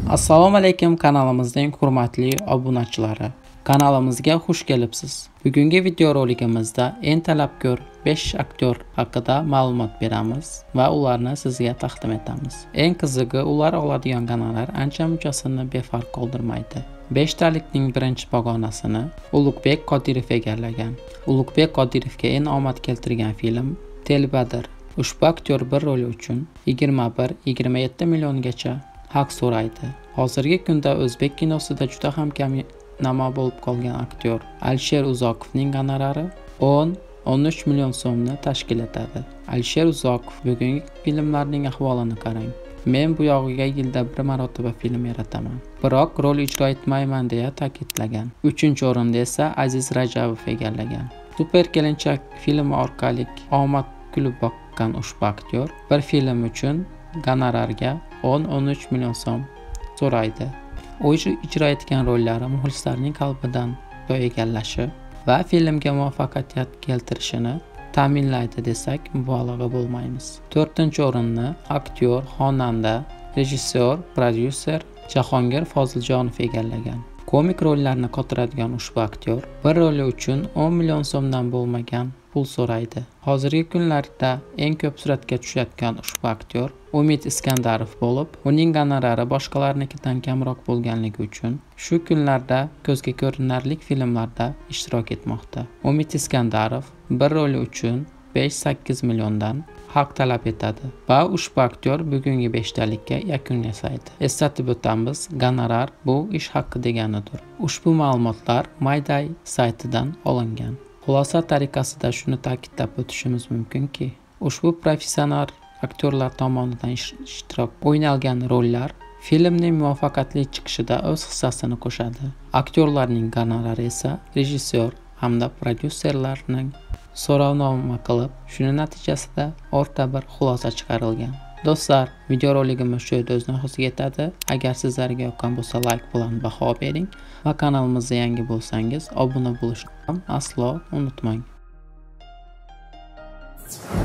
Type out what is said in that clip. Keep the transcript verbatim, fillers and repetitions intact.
Assalomu alaykum kanalimizning hurmatli obunachilari. Kanalimizga xush kelibsiz. Bugungi videorolikimizda eng talabgor besh aktyor haqida ma'lumot beramiz va ularni sizga taqdim etamiz. Eng qizig'i, ular oladigan gonorar ancha-munchasini befarq qoldirmaydi. besh talikning birinchi pog'onasini Ulug'bek Qodirov egallagan. Ulug'bek Qodirovga eng omad keltirgan film Telbadir. Ushbu aktyor bir roli uchun yigirma bir yigirma yetti milliongacha haq so'raydi. Hozirgi kunda o'zbek kinosida juda ham kam namo bo'lib qolgan aktyor Alisher Uzoqovning gonorari o'n o'n uch million so'mni tashkil etadi. Alisher Uzoqov bugungi filmlarning ahvolini qarang. Men bu yog'iga yilda bir marotaba film yarataman, biroq rol ijro etmayman deya ta'kidlagan. uchinchi o'rinda esa Aziz Rajabov egallagan. Super kelinchak filmi orqali omad kulib boqqan ushbu aktyor bir film uchun gonorarga o'n o'n uch million so'm so'raydi. U ijro etgan rollari muxlislarning qalbidan joy egallashi va filmga muvaffaqiyat keltirishini ta'minlaydi desak mubolag'a bo'lmaymiz. to'rtinchi o'rinni aktyor, xonanda, rejissyor, prodyuser Jahongir Foziljonov egallagan. Komik rollarni qotiradigan ushbu aktyor bir roli uchun o'n million so'mdan bo'lmagan pul so'raydi. Hozirgi kunlarda eng ko'p suratga tushayotgan ushbu aktyor Umid Iskandarov bo'lib, uning gonorari boshqalarnikidan kamroq bo'lganligi uchun shu kunlarda ko'zga ko'rinarli filmlarda ishtirok etmoqda. Umid Iskandarov bir roli uchun besh sakkiz milliondan haq talab etadi va ushbu aktyor bugungi beshtalikka yakun yasaydi. Eslatib o'tamiz, gonorar bu ish haqqi deganidir. Ushbu ma'lumotlar Mayday saytidan olingan. Xulosa tariqasida shuni ta'kidlab o'tishimiz mumkinki, ushbu professional aktyorlar tomonidan ishtirok o'ynalgan rollar filmning muvaffaqiyatli chiqishida o'z hissasini qo'shadi. Aktyorlarning gonorari esa rejissyor hamda prodyuserlarning so'rovnoma qilib, shuning natijasida o'rta bir xulosa chiqarilgan. Do'stlar, videoroligimiz shu yerda o'z nihoyasiga yetadi. Agar sizlarga yoqqan bo'lsa, like bilan baho bering va kanalimizga yangi bo'lsangiz, obuna bo'lishni aslo unutmang.